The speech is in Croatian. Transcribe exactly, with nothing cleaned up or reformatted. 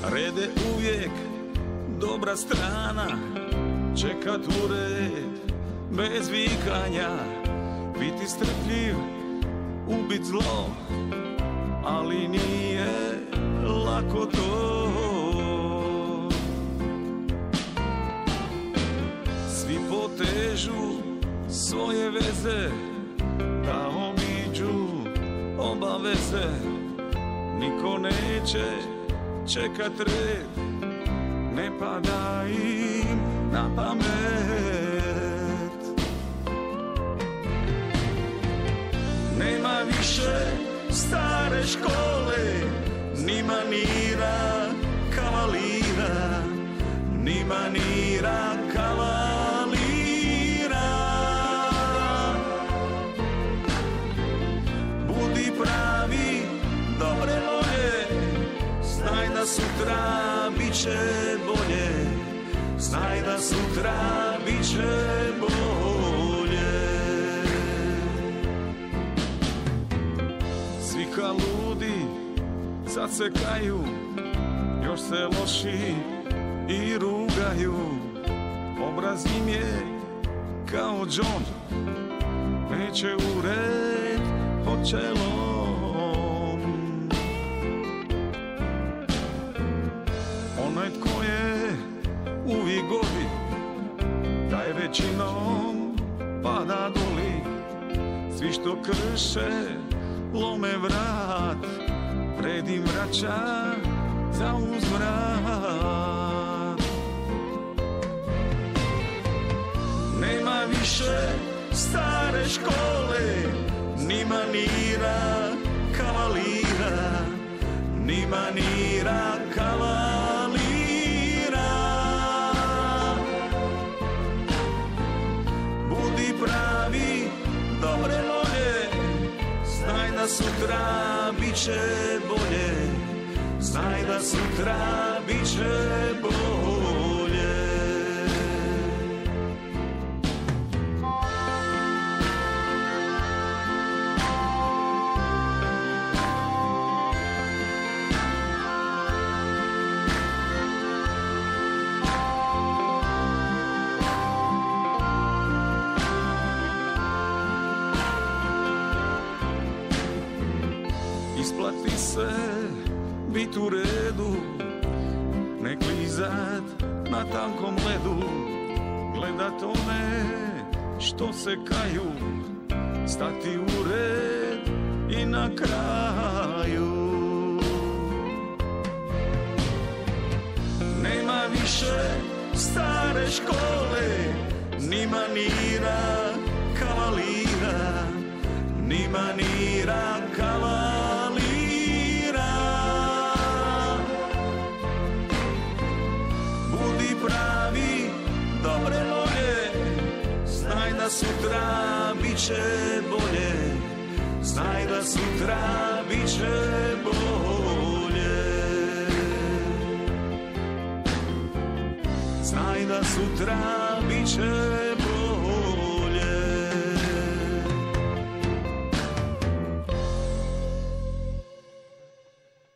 Rede uvijek dobra strana, čekat u red bez vikanja, biti strpljiv, ubit zlo, ali nije lako to. Svi potežu svoje veze da obiđu obaveze, niko neće čekat red, ne pada im na pamet. Nema više stare škole, ni manira kavalira, ni manira kavalira. Budi pravi, dobre volje, znaj da sutra bit će bolje, znaj da sutra bit će bolje. Svi ka ludi sad se kaju, još se loši i rugaju, obraz im je kao John, neće u red pod čelom. Onaj tko je uvijek godi, taj većinom pada doli. Svi što krše lome vrat, pred im vraća za uzvrat. Nema više stare škole, ni manira kavalira, ni manira kavalira. Budi pravi, dobre volje, znaj da sutra bit će bolje, znaj da sutra bit će bolje. Isplati se bit u redu, ne klizat na tankom ledu, gledat one što se kaju, stati u red i na kraju. Nema više stare škole, ni manira kavalira, ni manira kavalira. Budi pravi, dobre volje, znaj da sutra bit će bolje, znaj da sutra bit će bolje. Znaj da sutra bit će